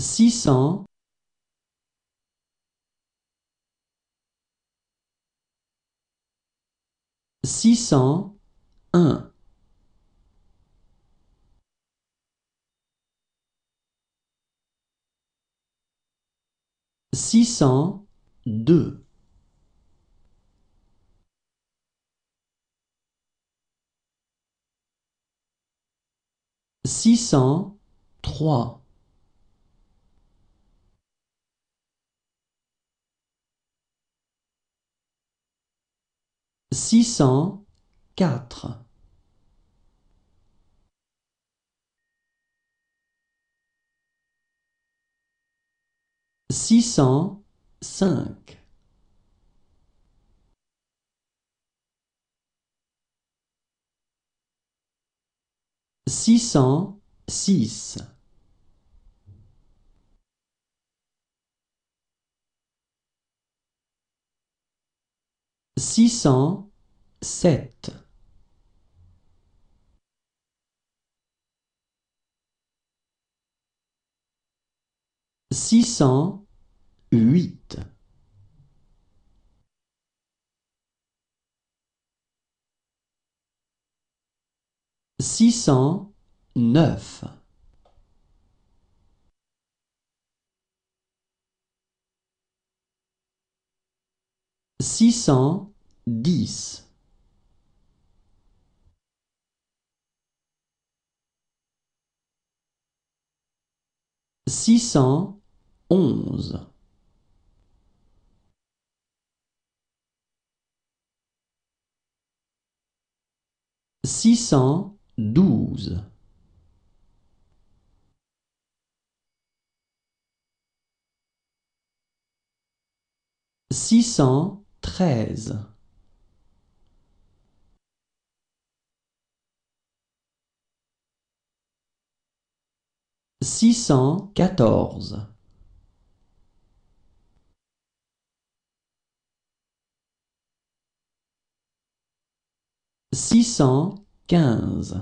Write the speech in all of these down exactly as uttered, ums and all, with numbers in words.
six cents, six cent un, six cent deux, six cent trois, six cent quatre, six cent cinq, six cent six, six cent sept, six cent huit, six cent neuf, six cent dix, six cent onze, six cent douze, six cent treize, six cent quatorze, six cent quinze,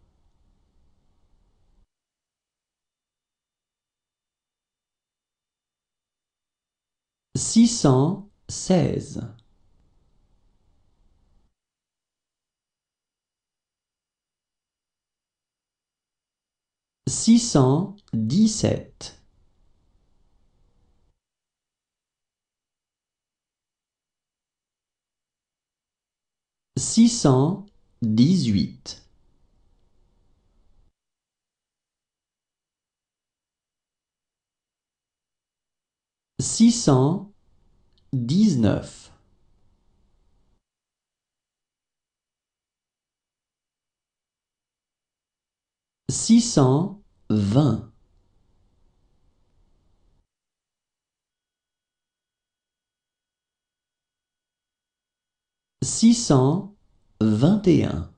six cent seize, six cent dix-sept, six cent dix-huit, six cent dix-neuf, six cent vingt, six cent vingt et un,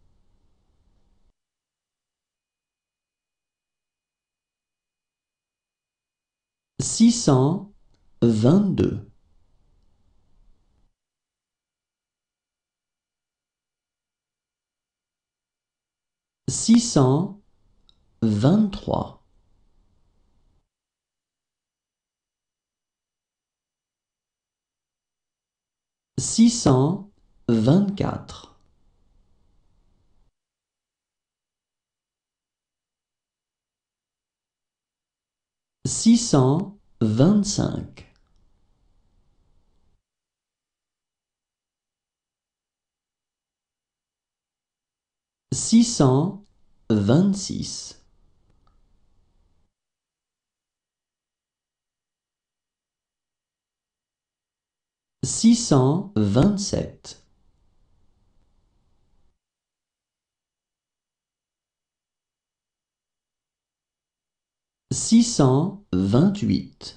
six cent vingt-deux, six cent vingt-trois, six cent vingt-quatre, six cent vingt-cinq, six cent vingt-six, six cent vingt-sept, six cent vingt-huit,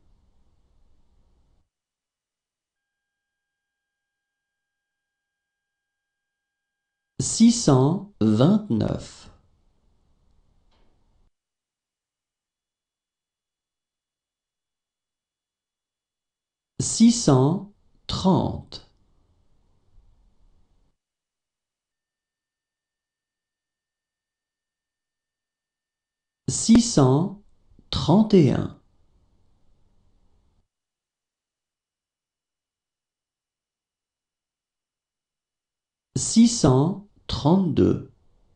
six cent vingt-neuf, six cent trente, six cent trente et un, six cent trente-deux,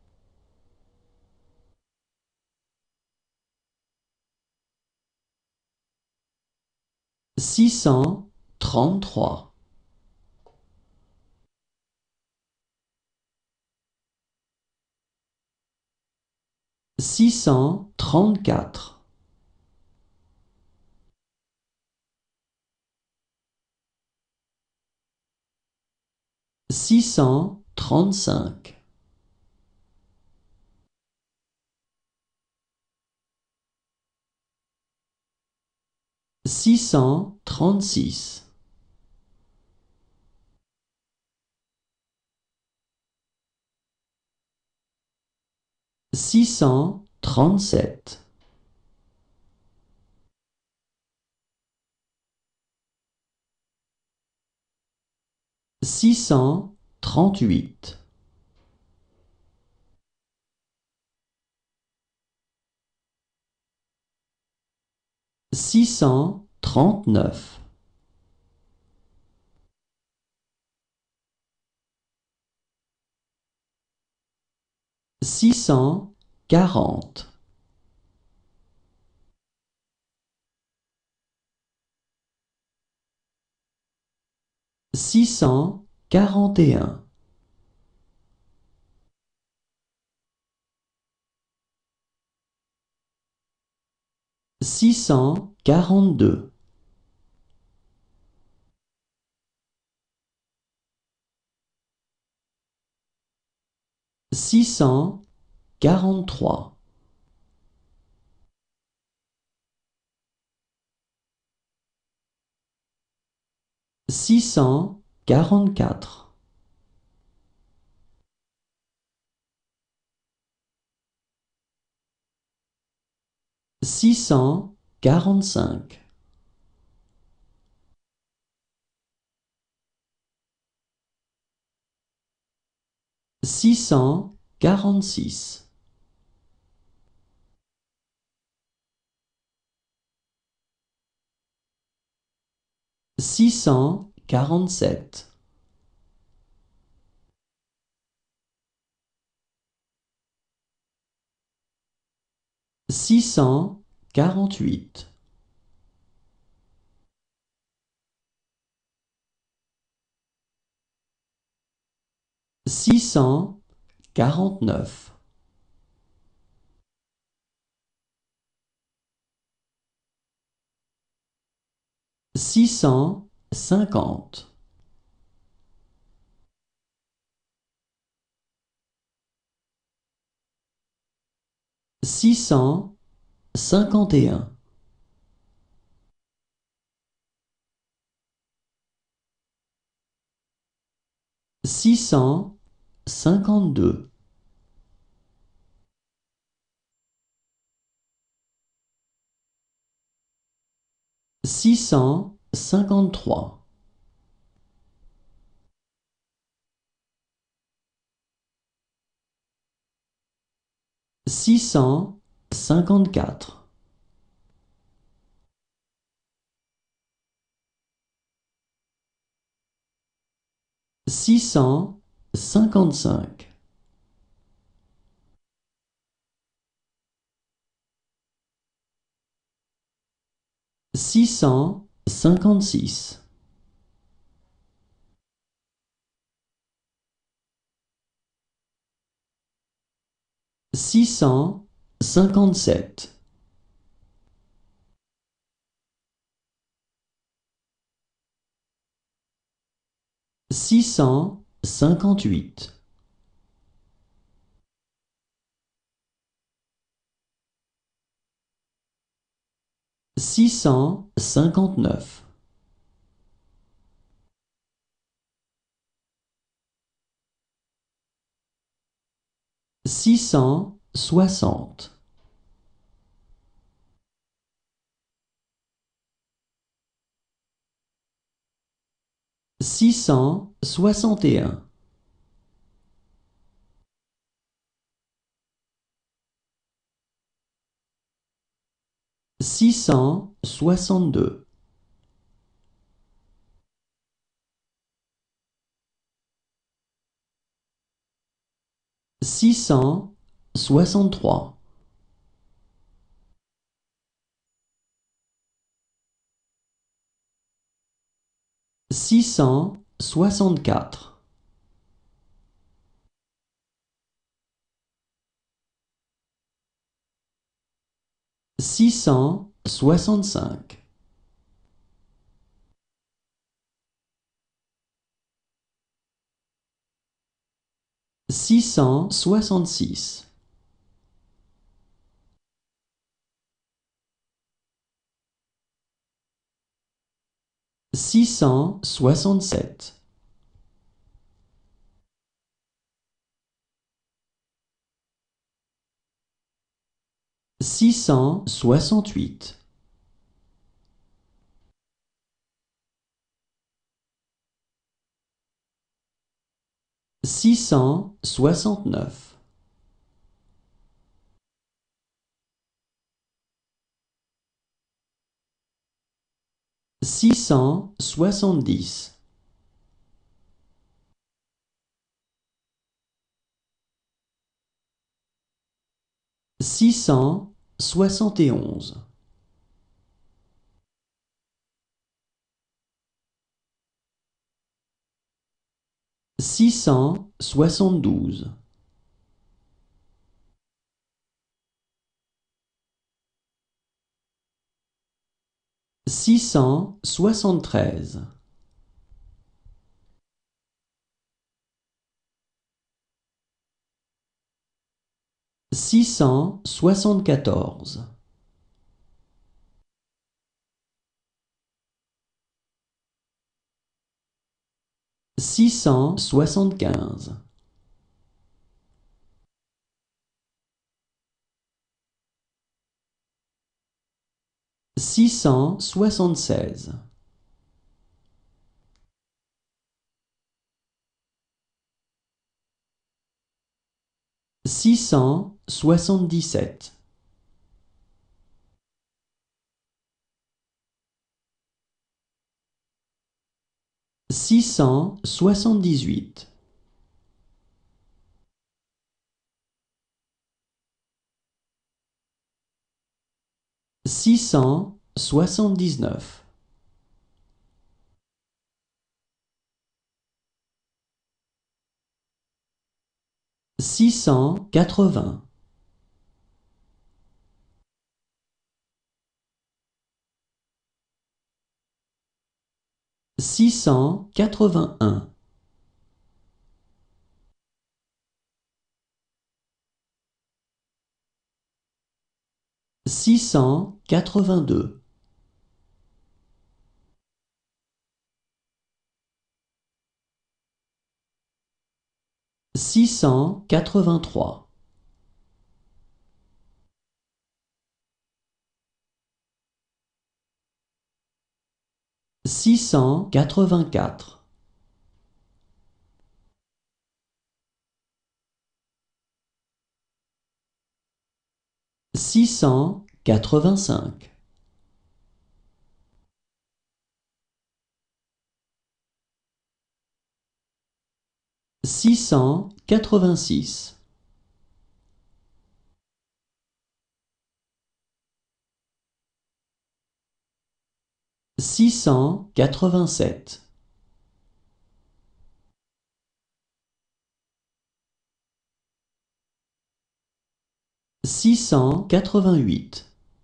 six cent trente-trois, six cent trente-quatre, six cent trente-cinq, six cent trente-six, six cent trente-sept, six cent trente-huit, six cent trente-neuf, six cent quarante, six cent quarante et un, six cent quarante-deux, six cent quarante-trois, six cent quarante-quatre, six cent quarante-cinq, six cent quarante-six, six cent quarante-sept, six cent quarante-huit, six cent quarante-neuf, six cent cinquante, six cent cinquante et un, six cent cinquante-deux, six cent cinquante-trois, six cent cinquante-quatre, six cent cinquante-cinq, six cent cinquante-six, six cent cinquante-sept, six cent cinquante-huit, six cent cinquante-neuf, six cent soixante, six cent soixante et un, six cent soixante-deux. Six cent soixante-trois. Six cent soixante-quatre. Six cent soixante-cinq. Six cent soixante-six. Six cent soixante-sept. Six cent soixante-huit. Six cent soixante-neuf. Six cent soixante-dix. Six cent soixante et onze. Six cent soixante-douze. Six cent soixante-treize. Six cent soixante-quatorze. Six cent soixante-quinze. Six cent soixante-seize. Six cent soixante-dix-sept. Six cent soixante-dix-huit. Six cent soixante-dix-neuf. Six cent quatre-vingts. Six cent quatre-vingt-un. Six cent quatre-vingt-deux. Six cent quatre-vingt-trois. Six cent quatre-vingt-quatre. Six cent quatre-vingt-cinq. Six cent quatre-vingt-six. Six cent quatre-vingt-sept. Six cent quatre-vingt-huit.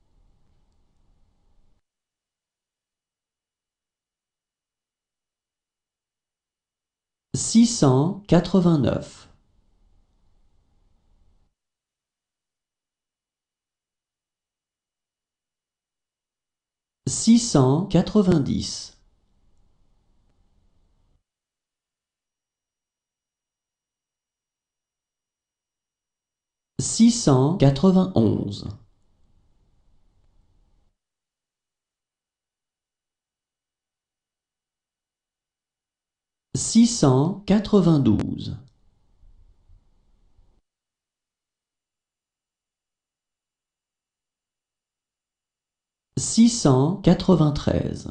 Six cent quatre-vingt-neuf. Six cent quatre-vingt-dix. Six cent quatre-vingt-onze. Six cent quatre-vingt-douze. six cent quatre-vingt-treize,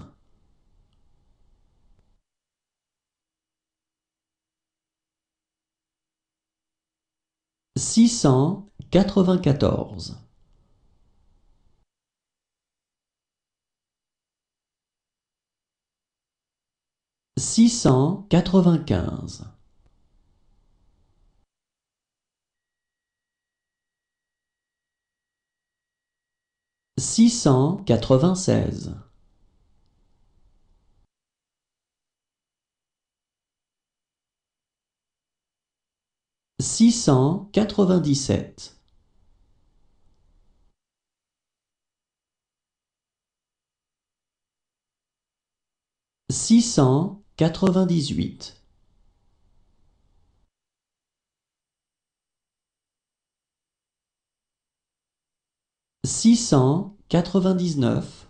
six cent quatre-vingt-quatorze, six cent quatre-vingt-quinze, six cent quatre-vingt-seize, six cent quatre-vingt-dix-sept, six cent quatre-vingt-dix-huit, six cent quatre-vingt-dix-neuf,